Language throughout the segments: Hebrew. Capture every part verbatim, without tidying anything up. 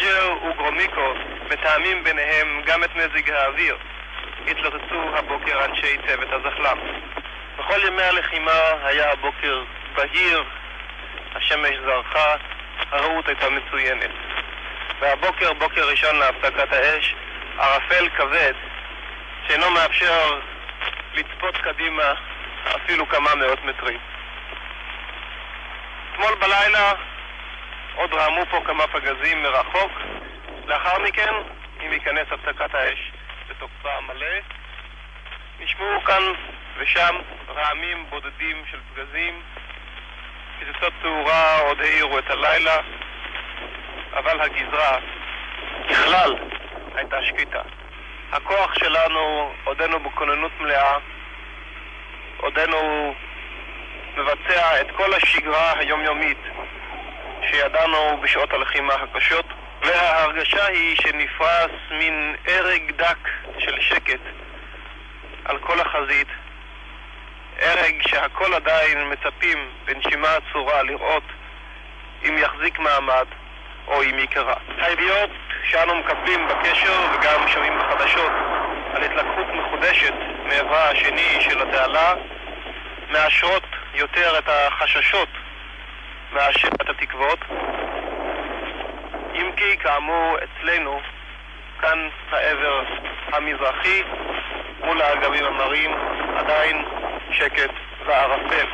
רוג'ר וגרומיקו מתאמים ביניהם גם את מזג האוויר. התלוצצו הבוקר אנשי צוות הזחל"ם. בכל ימי הלחימה היה הבוקר בהיר, השמש זרחה, הרעות הייתה מצוינת. והבוקר, בוקר ראשון להפסקת האש, ערפל כבד שאינו מאפשר לצפות קדימה אפילו כמה מאות מטרים. אתמול בלילה עוד רעמו פה כמה פגזים מרחוק. לאחר מכן, אם ייכנס הפסקת האש בתוקפה המלא, נשמעו כאן ושם רעמים בודדים של פגזים. פצצות תאורה עוד העירו את הלילה, אבל הגזרה בכלל הייתה שקטה. הכוח שלנו עודנו בכוננות מלאה, עודנו מבצע את כל השגרה היומיומית שידענו בשעות הלחימה הקשות, וההרגשה היא שנפרס מין הרג דק של שקט על כל החזית, הרג שהכל עדיין מצפים בנשימה עצורה לראות אם יחזיק מעמד או אם יקרה. הידיעות שאנו מקבלים בקשר וגם שומעים בחדשות על התלקחות מחודשת מעברה השני של התעלה מאשרות יותר את החששות מאשר את התקוות. אם כי כאמור אצלנו כאן העבר המזרחי מול האגמים המרים עדיין שקט וערפל.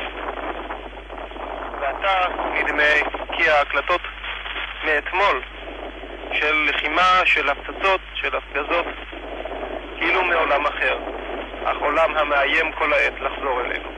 ועתה נדמה כי ההקלטות מאתמול של לחימה, של הפצצות, של הפגזות כאילו מעולם אחר, אך עולם המאיים כל העת לחזור אלינו.